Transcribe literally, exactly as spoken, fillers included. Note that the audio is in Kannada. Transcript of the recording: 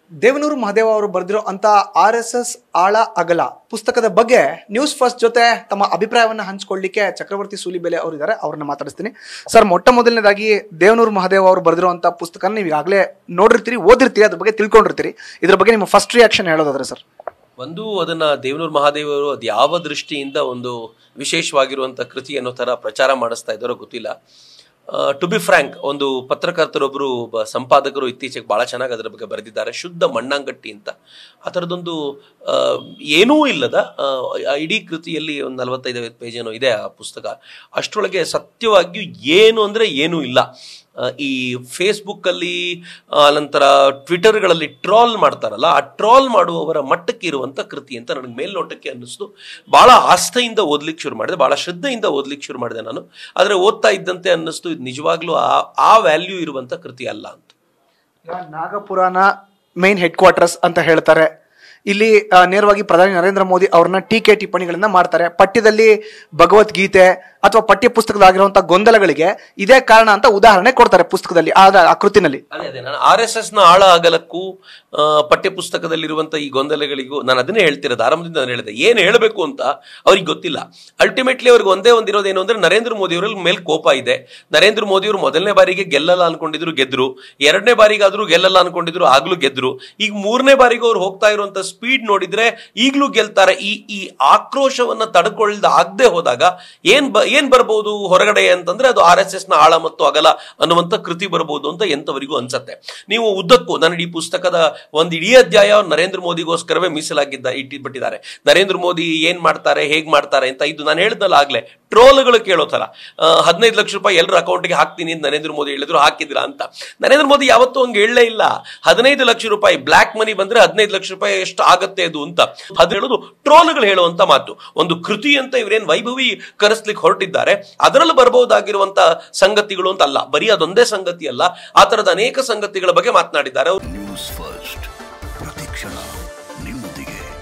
ದೇವನೂರು ಮಹದೇವ ಅವರು ಬರೆದಿರೋ ಅಂತ ಆರ್ ಎಸ್ ಎಸ್ ಆಳ ಅಗಲ ಪುಸ್ತಕದ ಬಗ್ಗೆ ನ್ಯೂಸ್ ಫಸ್ಟ್ ಜೊತೆ ತಮ್ಮ ಅಭಿಪ್ರಾಯವನ್ನು ಹಂಚಿಕೊಳ್ಳಿಕ್ಕೆ ಚಕ್ರವರ್ತಿ ಸೂಲಿಬೆಲೆ ಅವರು ಇದ್ದಾರೆ. ಅವ್ರನ್ನ ಮಾತಾಡಿಸ್ತೀನಿ. ಸರ್, ಮೊಟ್ಟ ಮೊದಲನೇದಾಗಿ ದೇವನೂರು ಮಹದೇವ ಅವರು ಬರೆದಿರೋ ಅಂತ ಪುಸ್ತಕ ನೀವು ಈಗಾಗಲೇ ನೋಡಿರ್ತೀರಿ, ಓದಿರ್ತೀರಿ, ಅದ್ರ ಬಗ್ಗೆ ತಿಳ್ಕೊಂಡಿರ್ತೀರಿ. ಇದ್ರ ಬಗ್ಗೆ ನಿಮ್ಮ ಫಸ್ಟ್ ರಿಯಾಕ್ಷನ್ ಹೇಳೋದಾದ್ರೆ ಸರ್? ಒಂದು, ಅದನ್ನ ದೇವನೂರು ಮಹಾದೇವರು ಅದು ಯಾವ ದೃಷ್ಟಿಯಿಂದ ಒಂದು ವಿಶೇಷವಾಗಿರುವಂಥ ಕೃತಿ ಅನ್ನೋ ಥರ ಪ್ರಚಾರ ಮಾಡಿಸ್ತಾ ಇದ್ದಾರೋ ಗೊತ್ತಿಲ್ಲ. ಟು ಬಿ ಫ್ರ್ಯಾಂಕ್, ಒಂದು ಪತ್ರಕರ್ತರೊಬ್ಬರು ಸಂಪಾದಕರು ಇತ್ತೀಚೆಗೆ ಭಾಳ ಚೆನ್ನಾಗಿ ಅದರ ಬಗ್ಗೆ ಬರೆದಿದ್ದಾರೆ, ಶುದ್ಧ ಮಣ್ಣಾಂಗಟ್ಟಿ ಅಂತ. ಆ ಥರದೊಂದು ಏನೂ ಇಲ್ಲದ ಇಡೀ ಕೃತಿಯಲ್ಲಿ ಒಂದು ನಲವತ್ತೈದು ಪೇಜ್ ಏನೋ ಇದೆ ಆ ಪುಸ್ತಕ. ಅಷ್ಟರೊಳಗೆ ಸತ್ಯವಾಗಿಯೂ ಏನು ಅಂದರೆ ಏನೂ ಇಲ್ಲ. ಈ ಫೇಸ್ಬುಕ್ಕಲ್ಲಿ ನಂತರ ಟ್ವಿಟರ್ಗಳಲ್ಲಿ ಟ್ರಾಲ್ ಮಾಡ್ತಾರಲ್ಲ, ಆ ಟ್ರಾಲ್ ಮಾಡುವವರ ಮಟ್ಟಕ್ಕೆ ಇರುವಂಥ ಕೃತಿ ಅಂತ ನನಗೆ ಮೇಲ್ನೋಟಕ್ಕೆ ಅನ್ನಿಸ್ತು. ಭಾಳ ಆಸ್ಥೆಯಿಂದ ಓದ್ಲಿಕ್ಕೆ ಶುರು ಮಾಡಿದೆ, ಭಾಳ ಶ್ರದ್ಧೆಯಿಂದ ಓದ್ಲಿಕ್ಕೆ ಶುರು ಮಾಡಿದೆ ನಾನು. ಆದರೆ ಓದ್ತಾ ಇದ್ದಂತೆ ಅನ್ನಿಸ್ತು ಇದು ನಿಜವಾಗ್ಲೂ ಆ ಆ ವ್ಯಾಲ್ಯೂ ಇರುವಂಥ ಕೃತಿ ಅಲ್ಲ ಅಂತ. ನಾಗಪುರಾನ ಮೇನ್ ಹೆಡ್ ಕ್ವಾರ್ಟರ್ಸ್ ಅಂತ ಹೇಳ್ತಾರೆ. ಇಲ್ಲಿ ನೇರವಾಗಿ ಪ್ರಧಾನಿ ನರೇಂದ್ರ ಮೋದಿ ಅವ್ರನ್ನ ಟೀಕೆ ಟಿಪ್ಪಣಿಗಳನ್ನ ಮಾಡ್ತಾರೆ. ಪಠ್ಯದಲ್ಲಿ ಭಗವದ್ಗೀತೆ ಅಥವಾ ಪಠ್ಯ ಪುಸ್ತಕದಾಗಿರುವಂತಹ ಗೊಂದಲಗಳಿಗೆ ಇದೇ ಕಾರಣ ಅಂತ ಉದಾಹರಣೆ ಕೊಡ್ತಾರೆ ಪುಸ್ತಕದಲ್ಲಿ, ಆ ಕೃತಿನಲ್ಲಿ. ಅದೇ ಅದೇ ನಾನು ಆರ್ ಎಸ್ ಎಸ್ ನ ಆಳ ಅಗಲಕ್ಕೂ ಪಠ್ಯ ಪುಸ್ತಕದಲ್ಲಿರುವಂತಹ ಈ ಗೊಂದಲಗಳಿಗೂ ನಾನು ಅದನ್ನೇ ಹೇಳ್ತಿರೋದು. ಆರಂಭದಿಂದ ನಾನು ಹೇಳಿದೆ, ಏನು ಹೇಳಬೇಕು ಅಂತ ಅವ್ರಿಗೆ ಗೊತ್ತಿಲ್ಲ. ಅಲ್ಟಿಮೇಟ್ಲಿ ಅವ್ರಿಗೆ ಒಂದೇ ಒಂದಿರೋದು ಏನು ಅಂದ್ರೆ ನರೇಂದ್ರ ಮೋದಿ ಅವರ ಮೇಲೆ ಕೋಪ ಇದೆ. ನರೇಂದ್ರ ಮೋದಿ ಅವರು ಮೊದಲನೇ ಬಾರಿಗೆ ಗೆಲ್ಲಲ್ಲ ಅನ್ಕೊಂಡಿದ್ರು, ಗೆದ್ರು. ಎರಡನೇ ಬಾರಿಗಾದ್ರೂ ಗೆಲ್ಲಲ್ಲ ಅನ್ಕೊಂಡಿದ್ರು, ಆಗ್ಲೂ ಗೆದ್ರು. ಈಗ ಮೂರನೇ ಬಾರಿಗೂ ಅವ್ರು ಹೋಗ್ತಾ ಇರುವಂತ ಸ್ಪೀಡ್ ನೋಡಿದ್ರೆ ಈಗಲೂ ಗೆಲ್ತಾರೆ. ಈ ಈ ಆಕ್ರೋಶವನ್ನ ತಡ್ಕೊಳ್ಳದ ಆಗದೆ ಹೋದಾಗ ಏನ್ ಬ ಏನ್ ಬರ್ಬೋದು ಹೊರಗಡೆ ಅಂತಂದ್ರೆ ಅದು ಆರ್ ಎಸ್ ಎಸ್ ನ ಆಳ ಮತ್ತು ಅಗಲ ಅನ್ನುವಂಥ ಕೃತಿ ಬರ್ಬೋದು ಅಂತ ಎಂತವರಿಗೂ ಅನ್ಸತ್ತೆ. ನೀವು ಉದ್ದಕ್ಕೂ ನನ್ನ ಈ ಪುಸ್ತಕದ ಒಂದು ಇಡೀ ಅಧ್ಯಾಯ ನರೇಂದ್ರ ಮೋದಿಗೋಸ್ಕರವೇ ಮೀಸಲಾಗಿದ್ದ ಇಟ್ಟಿಬಿಟ್ಟಿದ್ದಾರೆ. ನರೇಂದ್ರ ಮೋದಿ ಏನ್ ಮಾಡ್ತಾರೆ, ಹೇಗ್ ಮಾಡ್ತಾರೆ ಅಂತ. ಇದು ನಾನು ಹೇಳಿದ್ನಲ್ಲ ಆಗ್ಲೇ, ಟ್ರೋಲ್ಗಳು ಕೇಳೋ ತರ ಹದಿನೈದು ಲಕ್ಷ ರೂಪಾಯಿ ಎಲ್ಲರ ಅಕೌಂಟ್ಗೆ ಹಾಕ್ತೀನಿ ಅಂತ ನರೇಂದ್ರ ಮೋದಿ ಹೇಳಿದ್ರು, ಹಾಕಿದ್ರ ಅಂತ. ನರೇಂದ್ರ ಮೋದಿ ಯಾವತ್ತೂ ಹಂಗೆ ಹೇಳಲೇ ಇಲ್ಲ. ಹದಿನೈದು ಲಕ್ಷ ರೂಪಾಯಿ ಬ್ಲಾಕ್ ಮನಿ ಬಂದ್ರೆ ಹದಿನೈದು ಲಕ್ಷ ರೂಪಾಯಿ ಎಷ್ಟು ಆಗತ್ತೆ ಅದು ಅಂತ ಅದು ಹೇಳೋದು ಟ್ರೋಲ್ಗಳು ಹೇಳುವಂತ ಮಾತು. ಒಂದು ಕೃತಿ ಅಂತ ಇವರೇನ್ ವೈಭವಿ ಕರೆಸ್ಲಿಕ್ಕೆ ಹೊರಟಿದ್ದಾರೆ, ಅದರಲ್ಲಿ ಬರಬಹುದಾಗಿರುವಂತ ಸಂಗತಿಗಳು ಅಂತ ಅಲ್ಲ. ಬರೀ ಅದೊಂದೇ ಸಂಗತಿ ಅಲ್ಲ, ಆ ತರದ ಅನೇಕ ಸಂಗತಿಗಳ ಬಗ್ಗೆ ಮಾತನಾಡಿದ್ದಾರೆ. ನ್ಯೂಸ್ ಫಸ್ಟ್ ಪ್ರತಿಕ್ಷಣ ನಿಮ್ಮೊಂದಿಗೆ.